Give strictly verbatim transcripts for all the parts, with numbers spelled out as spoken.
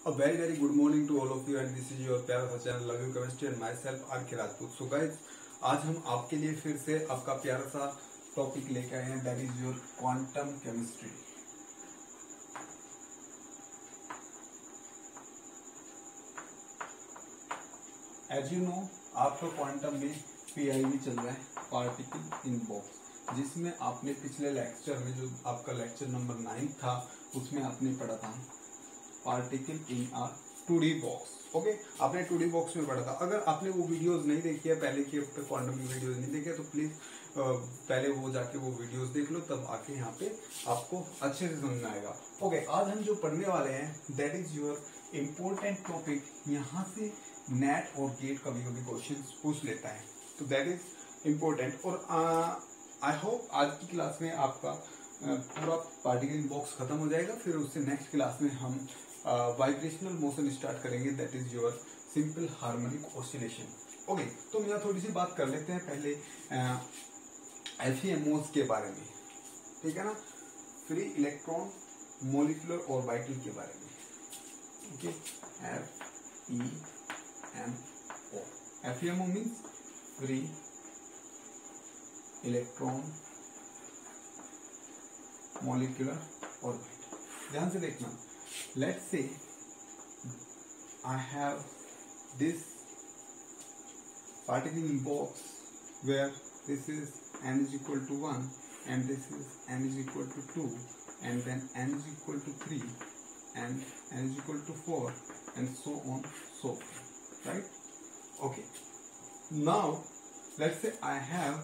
A very very good morning to all of you and this is your प्यारा सा channel love you chemistry and myself R K Rajput. So guys, आज हम आपके लिए फिर से आपका प्यारा सा टॉपिक लेके आए हैं, that is your quantum chemistry. As you know, आपका क्वांटम में पीआईवी चल रहा है, पार्टिकल इन बॉक्स, जिसमें आपने पिछले लेक्चर में जो आपका लेक्चर नंबर नाइन था उसमें आपने पढ़ा था particle in a two D box. Okay, आपने टू डी बॉक्स में पढ़ा था। अगर आपने वो वीडियोस नहीं देखी है, पहले के क्वांटम की वीडियोस नहीं देखी है, तो प्लीज पहले वो जाके वो वीडियोस देख लो, तब आके यहाँ पे आपको अच्छे से समझ में आएगा। ओके, आज हम जो पढ़ने वाले हैं that is your important topic. यहाँ से नेट और गेट कभी कभी क्वेश्चन पूछ लेता है, तो दैट इज इम्पोर्टेंट। और आई होप आज की क्लास में आपका पूरा पार्टिकल बॉक्स खत्म हो जाएगा। फिर उससे नेक्स्ट क्लास में हम वाइब्रेशनल मोशन स्टार्ट करेंगे, that is your simple harmonic oscillation. Okay, तो हम यहाँ थोड़ी सी बात कर लेते हैं पहले एफईएमओस के बारे में, ठीक है ना, फ्री इलेक्ट्रॉन मॉलिक्यूलर और वाइटल के बारे में। Okay, F E M O, FEMO means free electron molecular orbit. ध्यान से देखना, let's say I have this particle in box where this is n is equal to one and this is n is equal to two and then n is equal to three and n is equal to four and so on so forth, right? Okay, now let's say I have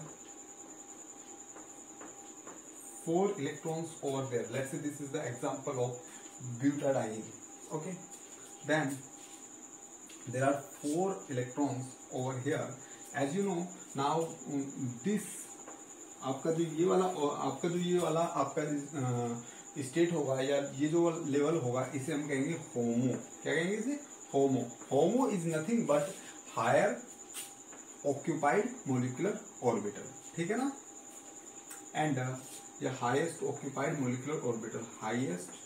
four electrons over there. Let's say this is the example of butadiene. Okay, then there are four electrons over here. As you know, now this आपका जो ये वाला आपका जो ये वाला आपका state होगा या ये जो लेवल होगा, इसे हम कहेंगे होमो। क्या कहेंगे इसे? HOMO. HOMO is nothing but higher occupied molecular orbital, ठीक है ना। एंड ये highest occupied molecular orbital, highest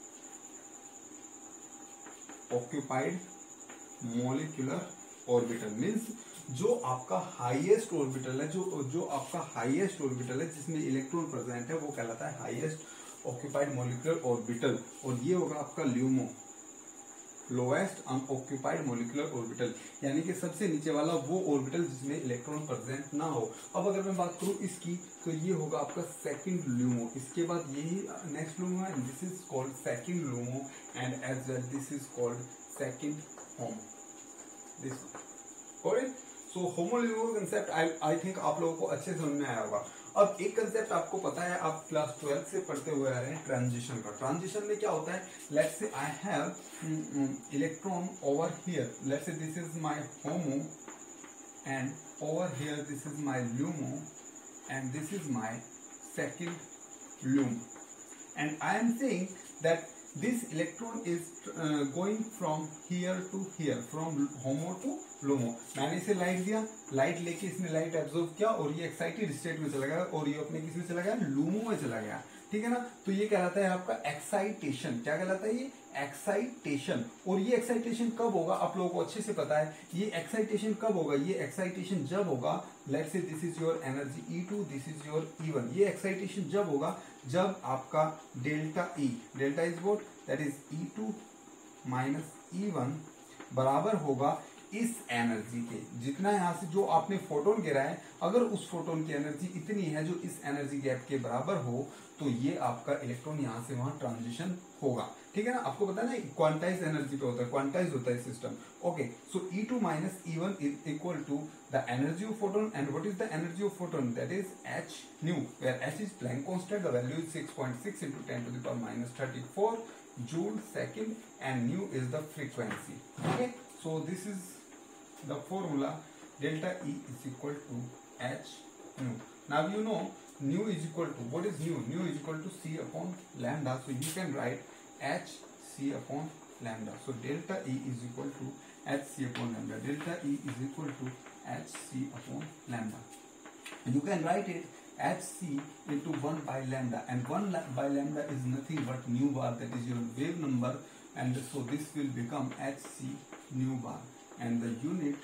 occupied molecular orbital means जो आपका हाईएस्ट ऑर्बिटल है, जो जो आपका हाईएस्ट ऑर्बिटल है जिसमें इलेक्ट्रॉन प्रेजेंट है, वो कहलाता है हाईएस्ट ऑक्यूपाइड मॉलिक्यूलर ऑर्बिटल। और ये होगा आपका LUMO, lowest unoccupied molecular orbital, यानी कि सबसे नीचे वाला वो ऑर्बिटल जिसमें इलेक्ट्रॉन प्रेजेंट ना हो। अब अगर मैं बात करूं इसकी, तो ये होगा आपका सेकंड ल्यूमो। इसके बाद यही नेक्स्ट ल्यूमो है, this is called second LUMO and as well this is called second HOMO. This correct. So HOMO LUMO concept I I think आप लोगों को अच्छे समझ में आया होगा। अब एक कंसेप्ट आपको पता है, आप क्लास ट्वेल्थ से पढ़ते हुए आ रहे हैं, ट्रांजिशन का। ट्रांजिशन में क्या होता है, let's say I have electron over here, let's say this is my HOMO and over here this is my LUMO and this is my second LUMO and I am saying that this electron is uh, going from here to here, from homo to LUMO। मैंने इसे light दिया, light लेके इसने light absorb किया और ये excited state में चला गया और ये अपने किस में चला गया, लूमो में चला गया, ठीक है ना। तो ये कहलाता है आपका एक्साइटेशन। क्या कहलाता है ये? एक्साइटेशन। और ये एक्साइटेशन कब होगा, आप लोगों को अच्छे से पता है। ये एक्साइटेशन कब होगा? ये एक्साइटेशन जब होगा, let's say this is your energy E two, this is your E one. ये एक्साइटेशन जब होगा जब आपका delta E, delta is what, that is E two minus E one बराबर होगा इस एनर्जी के, जितना यहां से जो आपने फोटोन गिरा है, अगर उस फोटोन की एनर्जी इतनी है जो इस एनर्जी गैप के बराबर हो, तो ये आपका इलेक्ट्रॉन यहां से वहां ट्रांजिशन होगा, ठीक है ना। आपको पता है ना, क्वांटाइज एनर्जी पे होता है, क्वांटाइज होता है system. Okay, so E two minus E one is equal to the energy of photon and what is the energy of photon, that is H nu, where H is Planck constant, the value is six point six into ten to the power minus thirty-four joule second and nu is the frequency। okay, so this is the formula, delta E is equal to H nu। Now you know nu is equal to, what is nu? Nu is equal to C upon lambda, so you can write H C upon lambda। So delta E is equal to H C upon lambda, delta E is equal to H C upon lambda। You can write it hc into one by lambda, and one by lambda is nothing but nu bar, that is your wave number and so this will become Hc nu bar, and the unit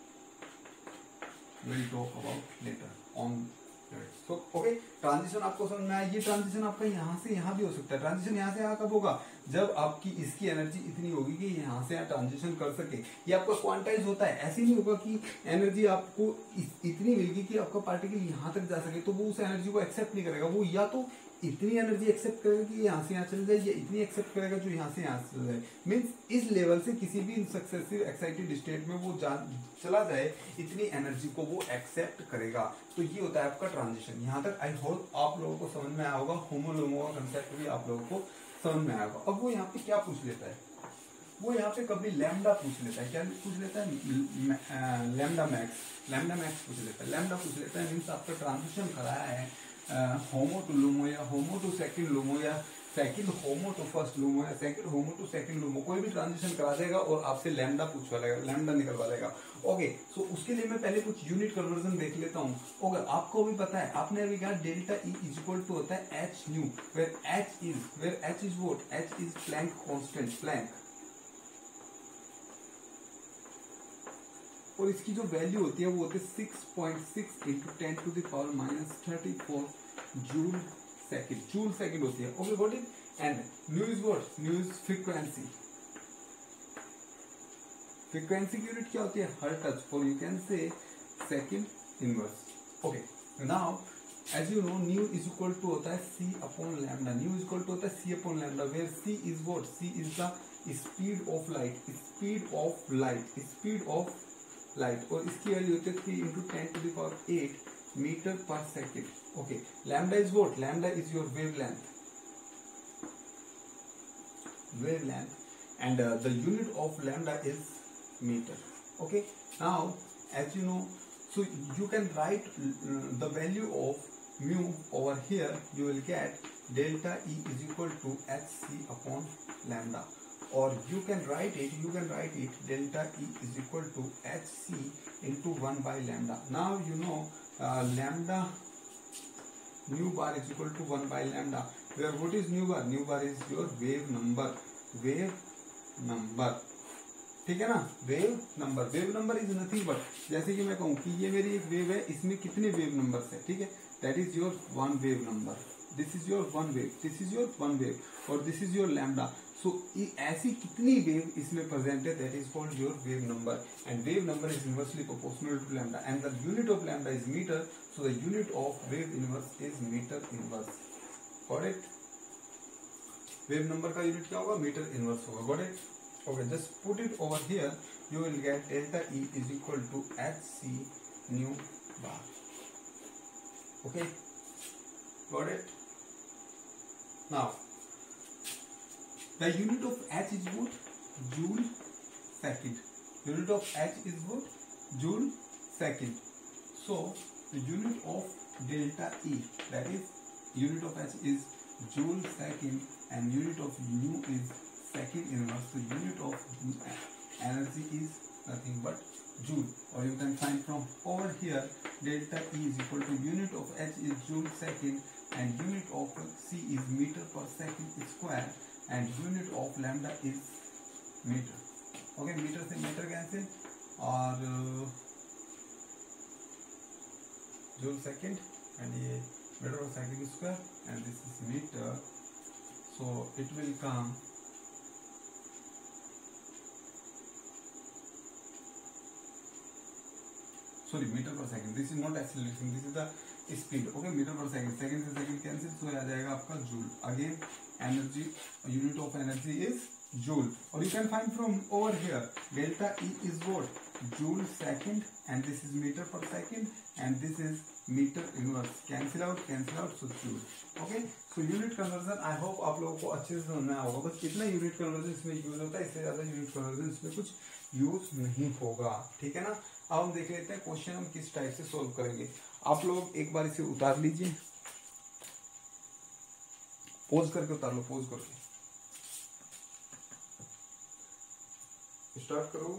we'll talk about later on. So, okay, transition आपको समझ में आया। ये transition आपका यहाँ से यहाँ भी हो सकता है। ट्रांजिशन यहाँ से यहाँ कब होगा? जब आपकी इसकी एनर्जी इतनी होगी कि यहाँ से यहाँ ट्रांजिशन कर सके। ये आपका क्वांटाइज होता है। ऐसे नहीं होगा कि एनर्जी आपको इतनी मिलेगी कि आपका पार्टिकल यहाँ तक जा सके, तो वो उस एनर्जी को एक्सेप्ट नहीं करेगा। वो या तो इतनी एनर्जी एक्सेप्ट करेगा कि यहाँ से यहाँ चल जाए, या इतनी एक्सेप्ट करेगा जो यहाँ से यहाँ चल जाए। मीन्स इस लेवल से किसी भी सक्सेसिव एक्साइटेड स्टेट में वो जा चला जाए, इतनी एनर्जी को वो एक्सेप्ट करेगा। तो ये होता है आपका ट्रांजिशन। यहाँ तक आई होप आप लोगों को समझ में आया होगा। होमो लोमो का कंसेप्ट भी आप लोगों को समझ में आया होगा। अब वो यहाँ पे क्या पूछ लेता है? वो यहाँ पे कभी लैम्डा पूछ लेता है। क्या पूछ लेता है? Lambda max. लैम्डा मैक्स पूछ लेता है। लैम्डा पूछ लेता है मीन्स आपका ट्रांजिशन कराया है होमो टू लूमो, या होमो टू सेकंड लूमो, या second HOMO to first LUMO, या second HOMO to second LUMO. कोई भी ट्रांजिशन करा देगा और आपसे लैम्डा पूछवा लेगा, लैम्डा निकलवा देगा। ओके, सो उसके लिए मैं पहले कुछ यूनिट कन्वर्जन देख लेता हूँ। ओके, आपको भी पता है, आपने अभी कहा delta E is equal to होता है H nu, where H is where H is what? H is Planck constant, Planck. और इसकी जो वैल्यू होती है वो होती है six point six into ten to the power minus thirty four joule second. Joule second होती है। Okay, what is? And nu is what? Nu is frequency. Frequency की यूनिट क्या होती है? हर्ट्ज, और you can say second inverse. Okay, now as you know nu is equal to होता है C upon lambda. Nu is equal to होता है C upon lambda, where C is what? C is the speed of light, speed of light, speed of light. और इसकी value होती है three into ten to the power eight metre per second. Okay, lambda is what? Lambda is your wavelength, wavelength, and uh, the unit of lambda is meter. Okay, now as you know, so you can write uh, the value of mu over here. You will get delta E is equal to hc upon lambda, or you can write it you can write it delta E is equal to hc into one by lambda. Now you know uh, lambda nu bar is equal to one by lambda, where what is nu bar? Nu bar is your wave number, wave number. ठीक है ना, wave number. Wave number is nothing but, जैसे कि मैं कहूँ कि ये मेरी एक वेव है, इसमें कितने वेव नंबर्स है? ठीक है, that is your one wave number. This is your one wave, this is your one wave, और this is your lambda. So ऐसी कितनी वेव इसमें प्रेजेंट है, that is called your wave number. And wave number is inversely proportional to lambda, and the unit of lambda is metre, so the unit of wave inverse is metre inverse. Got it? Wave number का unit क्या होगा? Metre inverse होगा। Got it? Okay, just put it over here. You will get delta E is equal to hc nu bar. Okay, got it? Now, the unit of h is what? Joule second. Unit of h is what? Joule second. So, the unit of delta E, that is, unit of h is joule second, and unit of nu is second inverse. The unit of energy is nothing but joule, or you can find from over here delta E is equal to unit of h is joule second, and unit of c is meter per second square, and unit of lambda is meter. Okay, meter से meter cancel, और joule second, and ये meter per second square, and this is meter, so it will come sorry meter per second. This is not acceleration, this is the speed. Okay, meter per second, second से second cancel, so आ जाएगा आपका joule. Again energy, unit of energy is joule, or you can find from over here delta E is what? Joule second, and this is meter per second, and this is meter inverse. Cancel out, cancel out, so joule. Okay, so unit conversion I hope आप लोगों को अच्छे से समझना होगा। बस कितना unit conversion इसमें यूज होता है, इससे ज्यादा unit conversion इसमें कुछ यूज नहीं होगा। ठीक है ना? अब हम देख लेते हैं क्वेश्चन हम किस टाइप से सोल्व करेंगे। आप लोग एक बार इसे उतार लीजिए, पोज करके उतार लो, पोज करके स्टार्ट करो।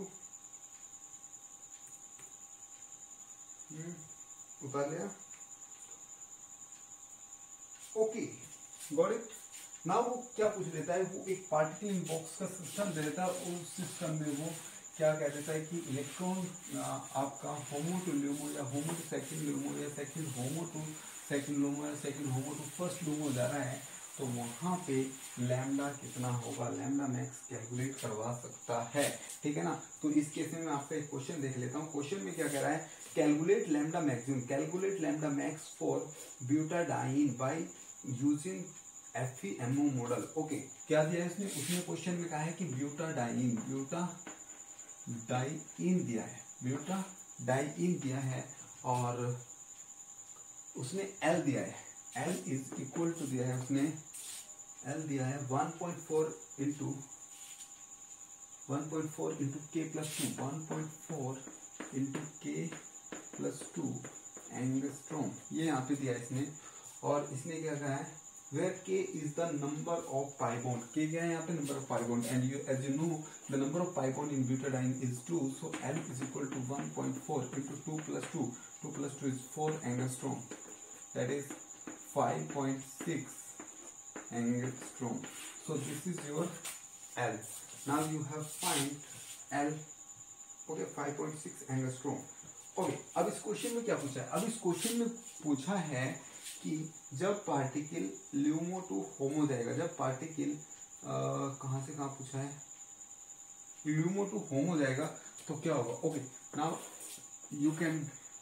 उतार लिया? Okay, got it? ना वो क्या पूछ लेता है, वो एक पार्टिकल इन बॉक्स का सिस्टम दे देता है, उस सिस्टम में वो क्या कह देता है कि इलेक्ट्रॉन आपका होमो टू ल्यूमो या होमो टू सेकंड ल्यूमो या second HOMO to second LUMO या second HOMO to first LUMO जा रहा है, तो वहां पे लैम्डा कितना होगा, लैम्डा मैक्स कैलकुलेट करवा सकता है। ठीक है ना। तो इस केस में मैं आपका एक क्वेश्चन देख लेता हूँ। क्वेश्चन में क्या कह रहा है, calculate lambda maximum, calculate lambda max for butadiene by using F E M O model. Okay, क्या दिया है इसने, उसने क्वेश्चन में कहा है कि ब्यूटाडाइन ब्यूटा डाइइन दिया है, ब्यूटा डाइइन दिया है और उसने एल दिया है, एल इज इक्वल टू दिया है उसने, एल दिया है one point four into one point four into K plus two, one point four into K plus two angstrom, ये यहाँ पे दिया है इसने। और इसने क्या कहा है, where k is the number of pi bond, k क्या है यहाँ पे, number of pi bond, and you as you know the number of pi bond in butadiene is two, so L is equal to one point four into two plus two, two plus two is four angstrom, that is five point six angstrom. So this is your L. Now you have find L, okay, five point six angstrom. Okay, अब इस question में क्या पूछा है, अब इस question में पूछा है कि जब पार्टिकल ल्यूमो टू होमो जाएगा, जब पार्टिकल कहां से कहां पूछा है, ल्यूमो टू होमो जाएगा तो क्या होगा। Okay, now you can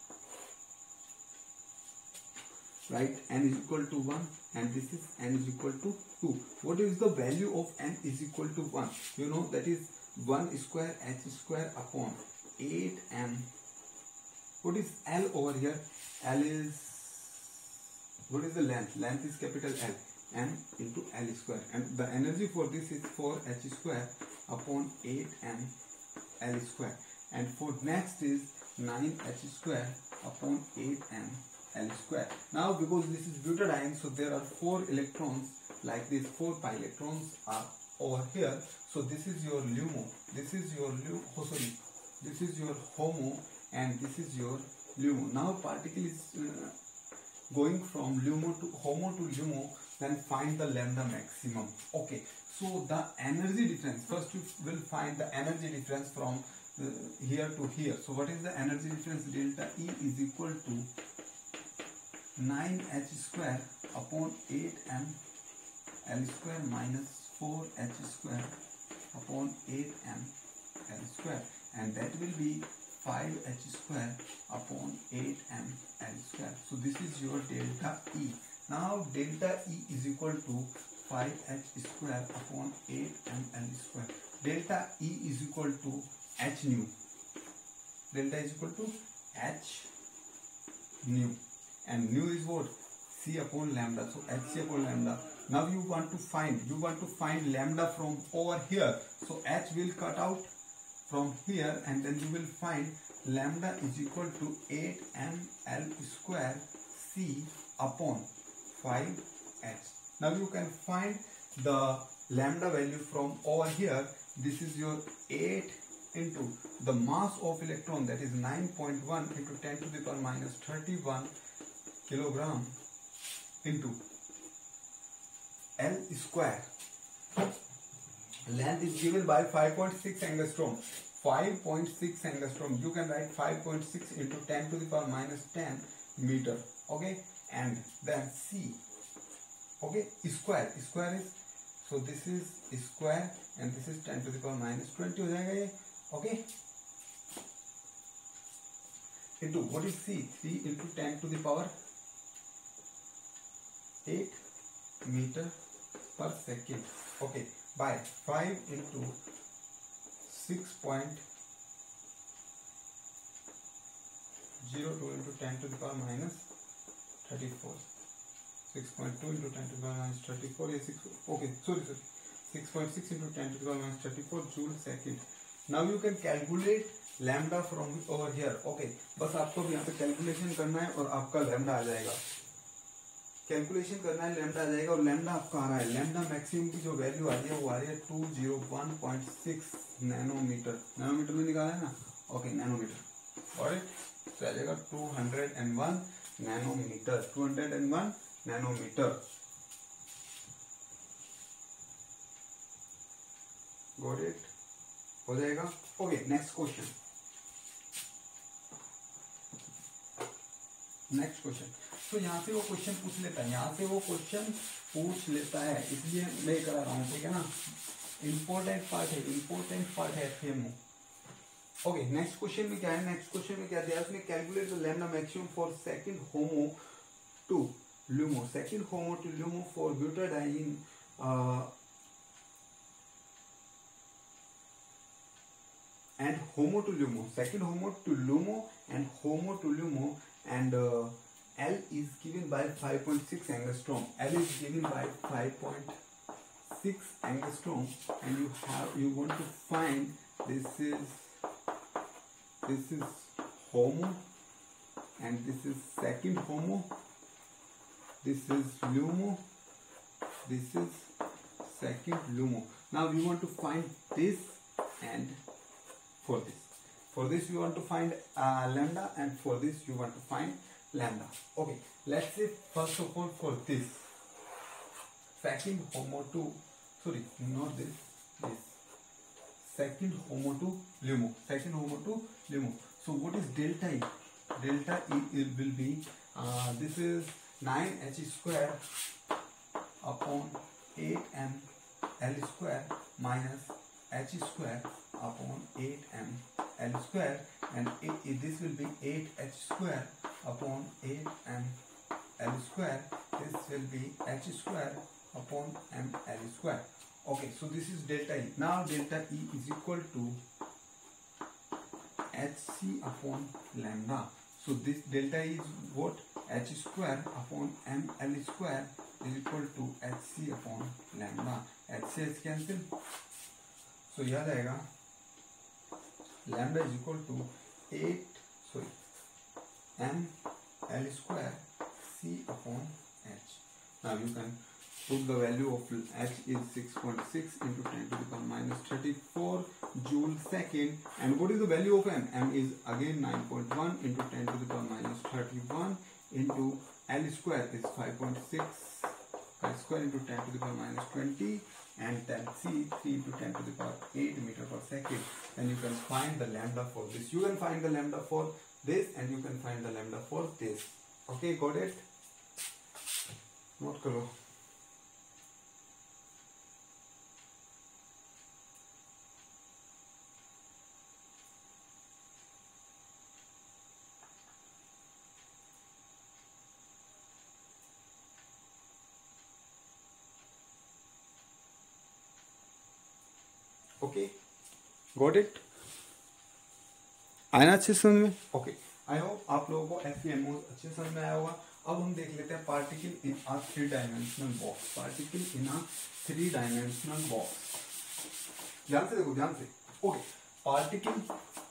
write n is equal to one and this is n is equal to two. What is the value of n is equal to one? You know that is one square h square upon eight m. What is L over here? L is, what is the length? Length is capital L, m into L square, and the energy for this is four h square upon eight m L square, and for next is nine h square upon eight m L square. Now because this is butadiene, so there are four electrons like this, four pi electrons are over here, so this is your LUMO, this is your LUMO, oh sorry, this is your HOMO and this is your LUMO. Now particle is uh, going from LUMO to HOMO to LUMO, then find the lambda maximum. Okay, so the energy difference, first you will find the energy difference from uh, here to here. So what is the energy difference? Delta E is equal to nine h square upon eight m L square minus four h square upon eight m L square, and that will be five h square upon eight m L square. So this is your delta E. Now delta E is equal to five h square upon eight m L square. Delta E is equal to h nu. Delta is equal to h nu, and nu is what? C upon lambda. So hc upon lambda. Now you want to find, you want to find lambda from over here. So h will cut out from here, and then you will find lambda is equal to eight m L square C upon five h. Now you can find the lambda value from over here. This is your eight into the mass of electron, that is nine point one into ten to the power minus thirty-one kilogram into L square. Length is given by five point six angstrom. five point six angstrom. You can write five point six into ten to the power minus ten meter. Okay, and then C. Okay, square. Square is, so this is square and this is ten to the power minus twenty हो जाएगा ये. Okay. Into what is C? C into ten to the power eight meter per second. Okay, by five into six point zero two into ten to the power minus thirty-four. six point two into ten to the power minus thirty-four is six. Okay, sorry, sorry. six point six into ten to the power minus thirty-four joule second. Now you can calculate lambda from over here. Okay, बस आपको यहाँ पे calculation करना है और आपका lambda आ जाएगा. Calculation करना है, लैम्डा आ जाएगा, और लैम्डा आपका आ रहा है, लैम्डा मैक्सिमम की जो वैल्यू आ रही है वो आ रही है two zero one point six nanometre. Nanometre में निकाला है ना. Okay, nanometre. ऑलराइट, तो आ जाएगा two hundred and one nanometre. Two hundred and one nanometre. Got it, हो जाएगा। Okay next question, next question. तो यहाँ से वो क्वेश्चन पूछ लेता है, यहाँ से वो क्वेश्चन पूछ लेता है, इसलिए मैं करा रहा हूँ, ठीक है ना। इंपॉर्टेंट पार्ट है, इंपॉर्टेंट पार्ट है एफएमओ। ओके नेक्स्ट क्वेश्चन में क्या है, नेक्स्ट क्वेश्चन में क्या दिया उसने, calculate the lambda maximum for second HOMO to LUMO, second HOMO to LUMO for butadiene uh, and HOMO to LUMO, second HOMO to LUMO and HOMO to LUMO, and uh, L is given by five point six angstrom. L is given by five point six angstrom, and you have you want to find this is this is HOMO and this is second HOMO. This is LUMO, this is second LUMO. Now we want to find this, and for this, for this we want to find uh, lambda, and for this you want to find lambda. Okay, let's say first of all for this second HOMO to, sorry, not this, this second HOMO to LUMO, second HOMO to LUMO. So what is delta E? Delta E it will be uh, this is nine H square upon eight M L square minus H square upon eight M L square, and it, this will be eight H square upon eight M L square. This will be H square upon M L square. Okay, so this is delta E. Now delta E is equal to Hc upon lambda. So this delta E is what? H square upon M L square is equal to Hc upon lambda. H से H cancel, so याद आएगा lambda is equal to eight sorry M L square C upon H. Now you can put the value of H is six point six into ten to the power minus thirty-four joule second, and what is the value of M? M is again nine point one into ten to the power minus thirty-one into L square is five point six, five square into ten to the power minus twenty, and then C three into ten to the power eight meter per second. And you can find the lambda for this. You can find the lambda for this, and you can find the lambda for this. Okay, got it? Note करो. Okay got it, आया अच्छे समझ में? Okay I hope आप लोगों को FeMo अच्छे समझ में आया होगा। अब हम देख लेते हैं particle in a three dimensional box, particle in a three dimensional box. ध्यान से देखो, ध्यान से। Okay, particle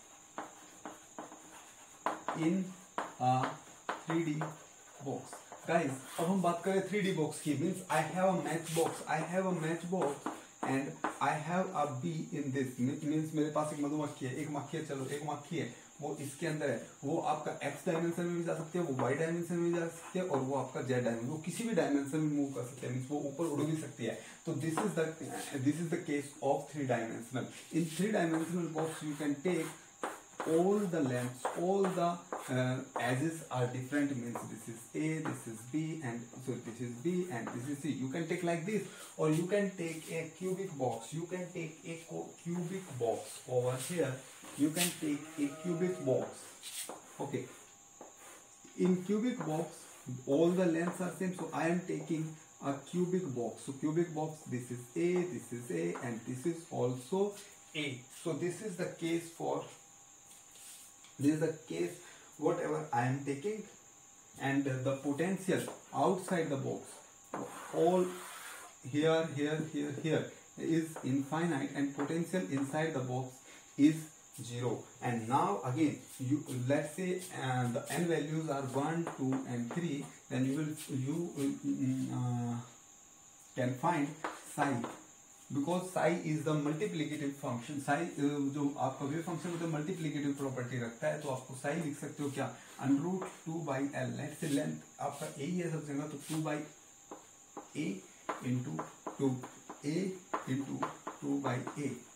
in a three D box. Guys अब हम बात करें थ्री डी बॉक्स की, means I have a match box, I have a match box and I have a bee in this, means मेरे पास एक मधुमक्खी है, एक मक्खी है, चलो एक मक्खी है, वो इसके अंदर है, वो आपका एक्स डायमेंशन में भी जा सकती है, वो वाई डायमेंशन में भी जा सकती है, और वो आपका जेड डायमेंशन, वो किसी भी डायमेंशन में मूव कर सकते हैं, मीन्स वो ऊपर उड़ भी सकती है। तो this is the this is the case of three dimensional. In three dimensional box you can take all the lengths, all the uh, edges are different, means this is A, this is B, and so this is B and this is C. You can take like this, or you can take a cubic box, you can take a cubic box over here, you can take a cubic box. Okay, in cubic box all the lengths are same, so I am taking a cubic box. So cubic box, this is A, this is A, and this is also A. So this is the case for This is the case whatever I am taking, and the potential outside the box, all here, here, here, here is infinite, and potential inside the box is zero. And now again, you let's say uh, the n values are one, two, and three. Then you will you uh, can find psi. Because psi is the multiplicative function, psi जो आपका wave function में तो multiplicative property रखता है, तो आपको psi लिख सकते हो क्या, under root two by l. Let say length आपका ए ही है सब जगह, तो two by a into two, a into two by a,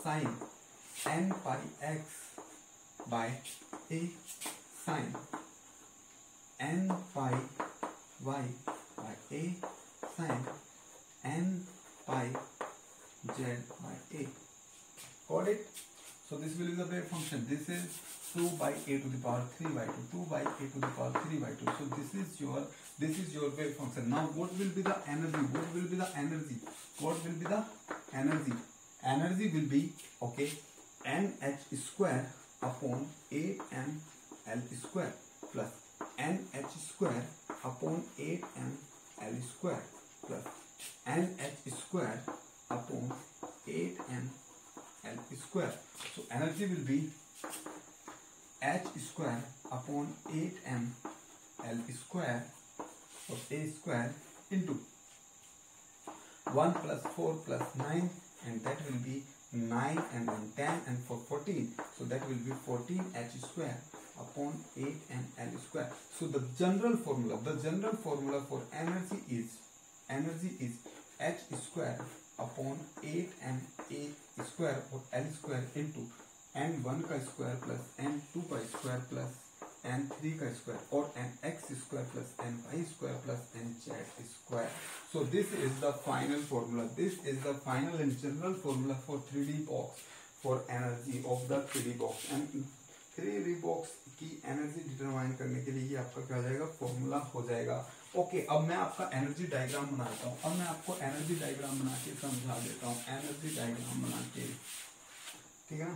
sine n pi x by a sine n pi y by a sine n pi z by a. Got it? So this will be the wave function. This is two by a to the power three by two, two by a to the power three by two. So this is your this is your wave function. Now what will be the energy? What will be the energy? What will be the energy? Energy will be, okay, nh square upon eight m l square plus nh square upon eight m l square plus nh square upon eight m l square. So energy will be h square upon eight m l square or a square into one plus four plus nine, and that will be nine and then ten, and for fourteen, so that will be fourteen h square upon eight m l square. So the general formula, the general formula for energy is energy is h square upon eight m a square or l square into n one का square plus n two का square plus n three का square or n x square plus n y square plus n z square. So this is the final formula. This is the final and general formula for three D box, for energy of the three D box. And three D box की energy determine करने के लिए ये आपका क्या हो जाएगा, formula हो जाएगा. ओके okay, अब मैं आपका एनर्जी डायग्राम बनाता हूँ. अब मैं आपको एनर्जी डायग्राम बना के समझा देता हूँ. एनर्जी डायग्राम बना के, ठीक है ना.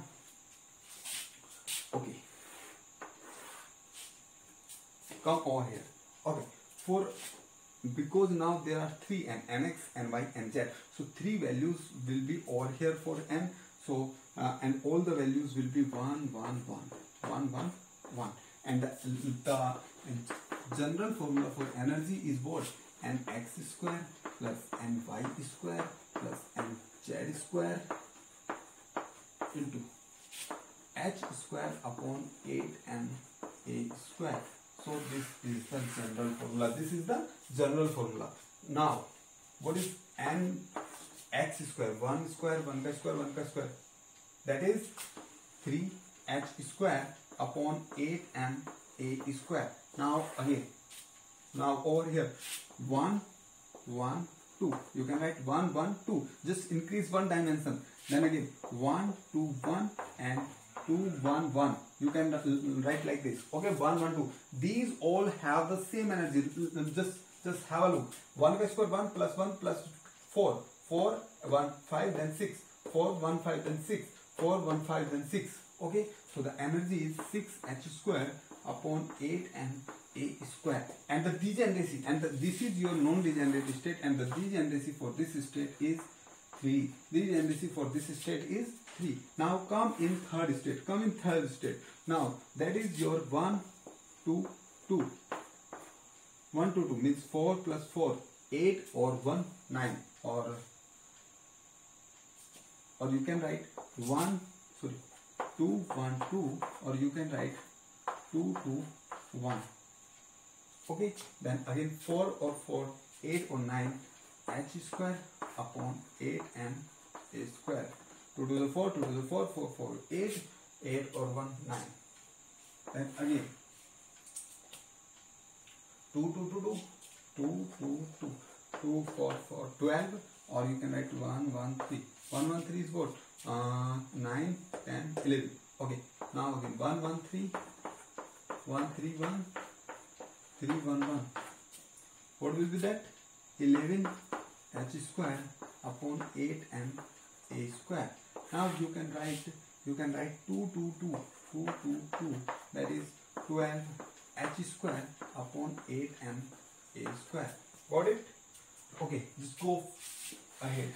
Okay, come over here. Okay, for because now there are three n, nx, ny, nz. So three values will be over here for n. So uh, and all the values will be one, one, one, one, one, one. And the, the general formula for energy is what? Nx square plus ny square plus nz square into h square upon eight m a square. So this is the general formula. This is the general formula. Now, what is n x square? one square, one ka square, one ka square. That is three h square upon eight m a square. Now again, now over here, one, one, two. You can write one, one, two. Just increase one dimension. Then again, one, two, one, and two, one, one. You can write like this. Okay, one, one, two. These all have the same energy. Just, just have a look. One ka square, one plus one plus four. Four, one, five, then six. Four, one, five, then six. Four, one, five, then six. Okay, so the energy is six h square upon eight m a square. And the degeneracy, and the, this is your non-degenerate state, and the degeneracy for this state is three. Degeneracy for this state is three. Now come in third state. Come in third state. Now that is your one, two, two. one, two, two means four plus four, eight, or one, nine, or or you can write one, sorry, two, one, two, or you can write two, two, one. Okay, then again four or four, eight or nine, h square upon eight m a square. two to the four, two to the four, four, four, eight, eight or one, nine. Then again two, two, two, two, two, two, two, two, four, four, twelve, or you can write one, one, three. one, one, three is what? Uh, nine, ten, eleven. Okay, now again one, one, three, one, three, one, three, one, one. What will be that? eleven h square upon eight m a square. Now you can write, you can write two, two, two, two, two, two. That is twelve h square upon eight m a square. Got it? Okay, just go ahead.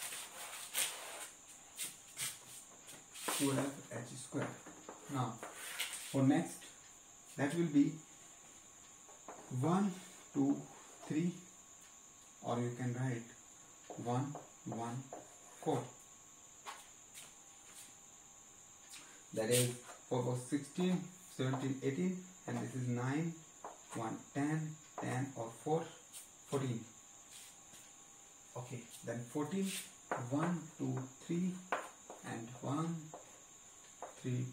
twelve h square. Now for next, that will be one, two, three, or you can write one, one, four. That is four was sixteen, seventeen, eighteen, and this is nine, one, ten, ten, or four, fourteen. Okay, then fourteen, one, two, three, and one.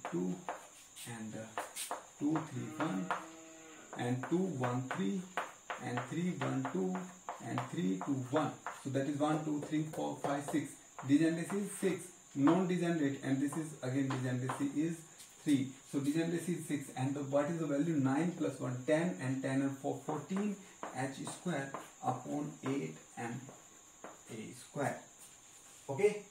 two and uh, two three one and two one three and three one two and three two one. So that is one two three four five six. Degeneracy is six. Non-degenerate, and this is again degeneracy is three. So degeneracy is six, and the, what is the value? nine plus one, ten, and ten and four, fourteen h square upon eight m a square. Okay.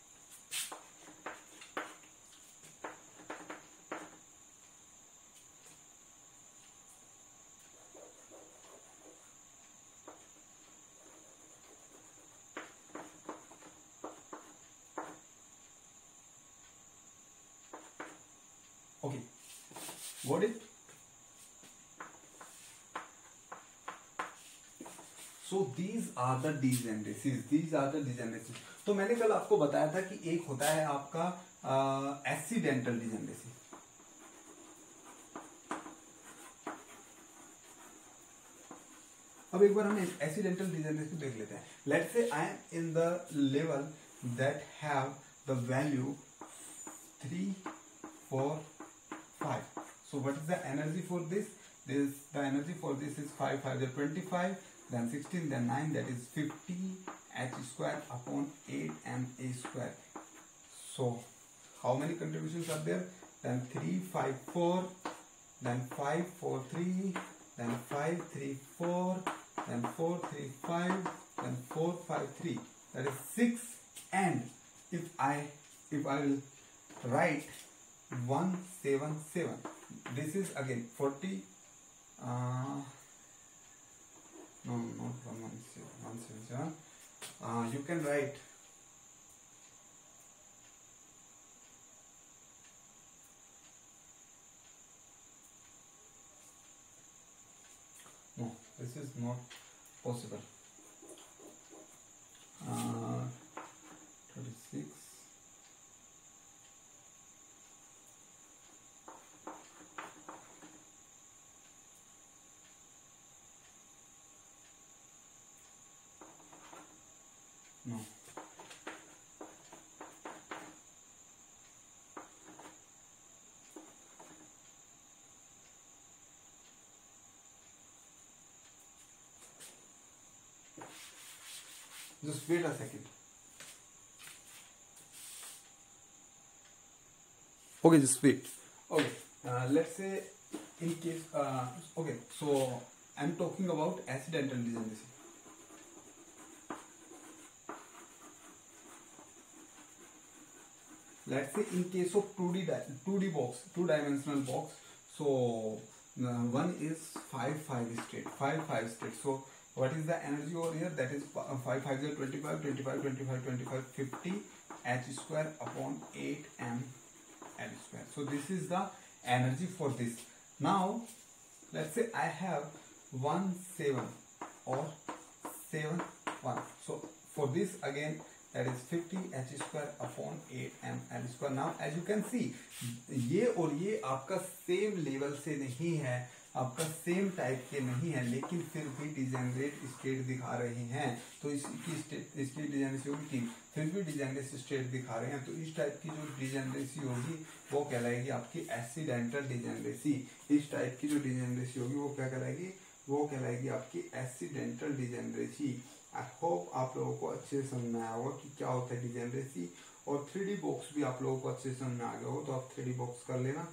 Okay, got it? So these are the degeneracies. These are the degeneracies. तो मैंने कल आपको बताया था कि एक होता है आपका एक्सीडेंटल डिजेनरेसी. अब एक बार हम एक्सीडेंटल डिजेनरेसी देख लेते हैं. Let's say I am in the level that have the value three four five. So what is the energy for this? This the energy for this is five five is twenty-five, then sixteen, then nine, that is fifty h square upon eight m a square. So how many contributions are there? Then three five four, then five four three, then five three four, then four three five, then four five three. That is six. And if I if I will write one seven seven, this is again forty. Uh, no, not one one seven one seven seven. Uh, you can write no. This is not possible. Uh, thirty six. No. Just wait a second. Okay, just wait. Okay, uh, let's say in case, uh, okay, so I'm talking about accidental degeneration. Let's say in case of two D two D box, two dimensional box. So uh, one is five five state, five five state. So what is the energy over here? That is five five is twenty-five, twenty-five, twenty-five, twenty-five, fifty h square upon eight m l square. So this is the energy for this. Now let's say I have one seven or seven one. So for this again, that is fifty h square upon eight m l square. Now as you can see, ये और ये आपका same level से नहीं है, आपका same type के नहीं है, लेकिन फिर भी डिजेनरेट स्टेट दिखा रहे हैं. तो इसकी स्टेट इसकी डिजेनरेसी होगी तीन, फिर भी डिजेनरेट स्टेट दिखा रहे हैं. तो इस टाइप की जो डिजेनरेसी होगी वो कहलाएगी आपकी एक्सीडेंटल डिजेनरेसी. इस टाइप की जो डिजेनरेसी होगी वो क्या कहलाएगी? वो कहलाएगी आपकी एक्सीडेंटल डिजेनरेसी. आई होप आप लोगों को अच्छे से समझ में आया होगा कि क्या होता है डिजेनरेसी. और थ्री डी बॉक्स भी आप लोगों को अच्छे से समझ में आ गया हो, तो आप थ्री डी बॉक्स कर लेना.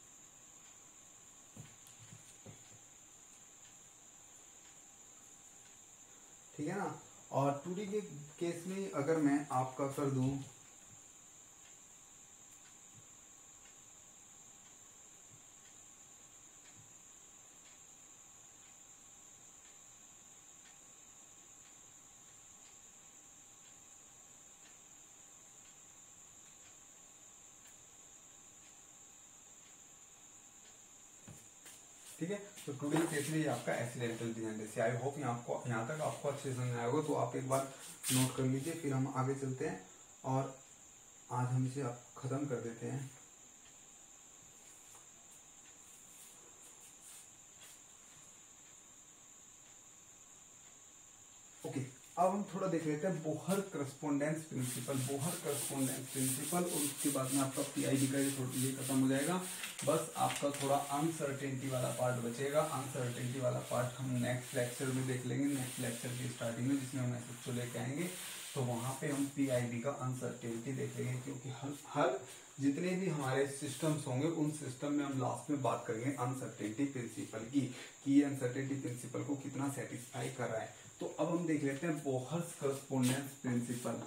ठीक है ना. और टू डी के केस में अगर मैं आपका कर दूं, ठीक है. तो टू डे केस में आपका एक्सीडेंटल डिजेनरेसी. आई होप यहाँ आपको यहाँ तक आपको अच्छे से समझ आया होगा. तो आप एक बार नोट कर लीजिए, फिर हम आगे चलते हैं और आज हम इसे आप खत्म कर देते हैं. ओके, अब हम थोड़ा देख लेते हैं Bohr correspondence principle. Bohr correspondence principle और उसके बाद में आपका पीआईडी का ये थोड़ा ये खत्म हो जाएगा। बस आपका थोड़ा अनसर्टेनिटी वाला पार्ट बचेगा। अनसर्टेनिटी वाला पार्ट हम नेक्स्ट लेक्चर में देख लेंगे, नेक्स्ट लेक्चर की स्टार्टिंग में, जिसमें हम एस एच ओ लेके आएंगे। तो वहां पे हम पीआईडी का अनसर्टेनिटी देखेंगे, क्योंकि हर हर जितने भी हमारे सिस्टम्स होंगे उन सिस्टम में हम लास्ट में बात करेंगे अनसर्टेनिटी प्रिंसिपल की, कि ये अनसर्टेनिटी प्रिंसिपल को कितना सेटिस्फाई कर रहा है। तो अब हम देख लेते हैं Bohr's correspondence principle.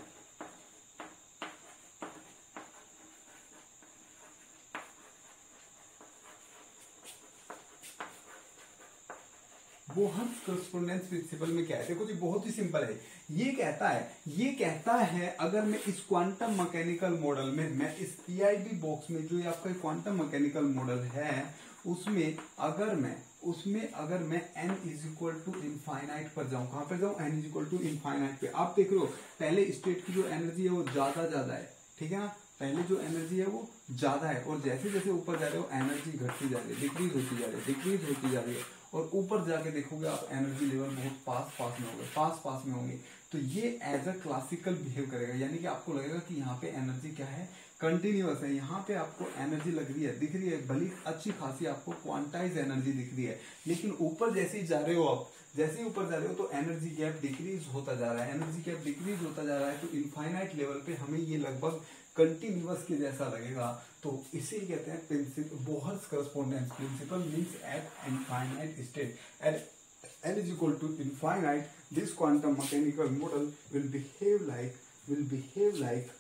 Bohr's correspondence principle में क्या है, देखो जी बहुत ही सिंपल है। ये कहता है ये कहता है अगर मैं इस क्वांटम मैकेनिकल मॉडल में, मैं इस पीआईडी बॉक्स में जो ये आपका क्वांटम मैकेनिकल मॉडल है उसमें अगर मैं उसमें अगर मैं n is equal to infinite पर जाऊं, कहां पर जाऊं, n is equal to infinite पे। आप देख रहे हो पहले स्टेट की जो एनर्जी है वो ज्यादा ज्यादा है, ठीक है ना, पहले जो एनर्जी है वो ज्यादा है, और जैसे जैसे ऊपर जा रहे हो एनर्जी घटती जा रही है, डिक्रीज होती जा रही है, डिक्रीज होती जा रही है, और ऊपर जाके देखोगे आप एनर्जी लेवल बहुत पास पास में होंगे, पास पास में होंगे। तो ये एज अ क्लासिकल बिहेव करेगा, यानी कि आपको लगेगा कि यहाँ पे एनर्जी क्या है, कंटिन्यूअस है। यहाँ पे आपको एनर्जी लग रही है, दिख रही है, भली अच्छी खासी आपको क्वांटाइज एनर्जी दिख रही है, लेकिन ऊपर जैसे ही जा रहे हो आप, जैसे ही ऊपर जा रहे हो तो एनर्जी गैप डिक्रीज होता जा रहा है, एनर्जी गैप डिक्रीज होता जा रहा है। तो इनफाइनाइट लेवल पे हमें ये लगभग कंटिन्यूअस के जैसा लगेगा। तो इसे ही कहते हैं principle, Bohr's correspondence principle means at infinite state, at n is equal to infinite, this quantum mechanical model will behave like will behave like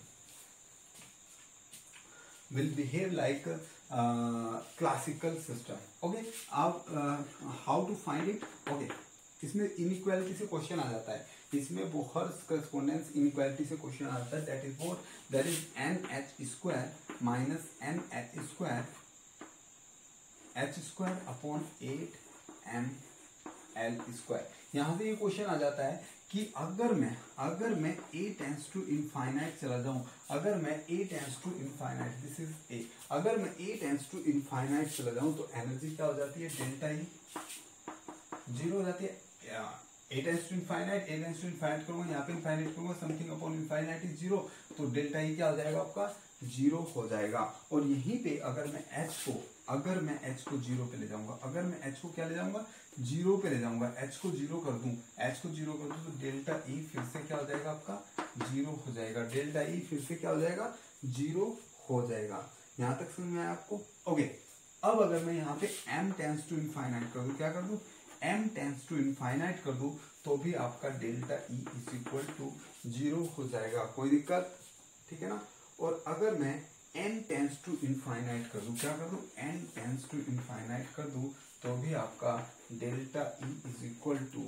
will behave like uh, classical system. Okay, अब uh, how to find it? Okay, इसमें inequality से question आ जाता है, इसमें Bohr's correspondence inequality से question आ जाता है। That is what, that is n h square minus n h square h square upon eight m l square. यहां से ये क्वेश्चन आ जाता है कि अगर मैं अगर मैं a टेंस टू इनफाइनाइट चला जाऊं, अगर मैं a tends to infinite, this is a, अगर मैं a टेंस टू इनफाइनाइट चला जाऊं तो एनर्जी क्या हो जाती है, डेल्टा ई जीरो हो जाती है। a tends to infinite, a tends to infinite करूंगा, यहाँ पे इनफाइनाइट करूंगा, something upon infinite is zero, तो डेल्टा ई क्या हो जाएगा आपका, जीरो हो जाएगा। और यहीं पे अगर मैं h को अगर मैं h को जीरो पे ले जाऊंगा, अगर मैं h को क्या ले जाऊंगा, जीरो पे ले जाऊंगा, h को जीरो कर दूं, h को जीरो कर दूं तो डेल्टा ई फिर से क्या हो जाएगा आपका, जीरो हो जाएगा, डेल्टा ई फिर से क्या हो जाएगा, जीरो हो जाएगा। यहां तक समझ में आया आपको? ओके, अब अगर मैं यहाँ पे m टेंस टू इनफाइनाइट कर दूं, क्या कर दूं, m टेंस टू इनफाइनाइट कर दूं, तो भी आपका delta E is equal to zero हो जाएगा, कोई दिक्कत, ठीक है ना। और अगर मैं n टेंस टू इनफाइनाइट कर दूं, क्या कर दूं, n टेंस टू इनफाइनाइट कर दूं, तो भी आपका delta E is equal to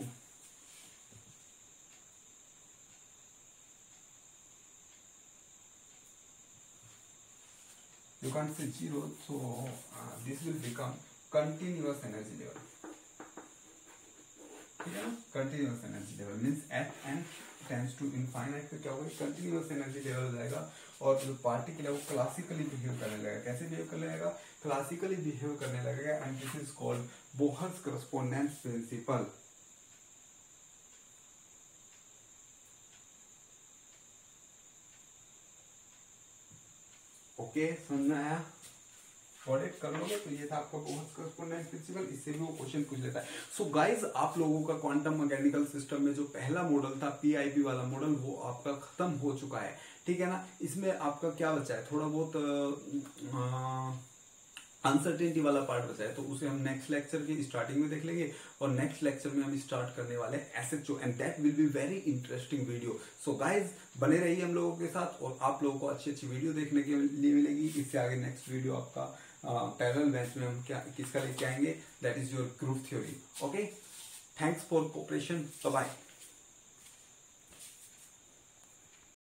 you can't say zero, so uh, this will become continuous energy level, ठीक है ना, continuous energy level means at n tends to infinite पे क्या होगा, कंटिन्यूअस एनर्जी लेवल हो जाएगा, और जो पार्टिकल है वो क्लासिकली बिहेव करने लगेगा। कैसे बिहेव करने लगेगा, क्लासिकली बिहेव करने लगेगा, and this is called Bohr's correspondence principle. Okay, समझ में आया, ऑडिट कर लोगे तो ये था आपका बोहर्स करस्पोंडेंस प्रिंसिपल, इससे भी वो क्वेश्चन पूछ लेता है। सो गाइज, आप लोगों का क्वांटम मैकेनिकल सिस्टम में जो पहला मॉडल था पीआईबी वाला मॉडल, वो आपका खत्म हो चुका है, ठीक है ना। इसमें आपका क्या बचा है, थोड़ा बहुत अनसर्टेनिटी वाला पार्ट बचा है, तो उसे हम नेक्स्ट लेक्चर की स्टार्टिंग में देख लेंगे, और नेक्स्ट लेक्चर में हम स्टार्ट करने वाले हैं SHO, and that will be very interesting video. So guys, बने रहिए हम लोगों के साथ, और आप लोगों को अच्छी अच्छी वीडियो देखने के लिए मिलेगी। इससे आगे नेक्स्ट वीडियो आपका पैरेलल बैच में हम क्या किसका लेके आएंगे, that is your group theory. Okay, thanks for cooperation, bye bye.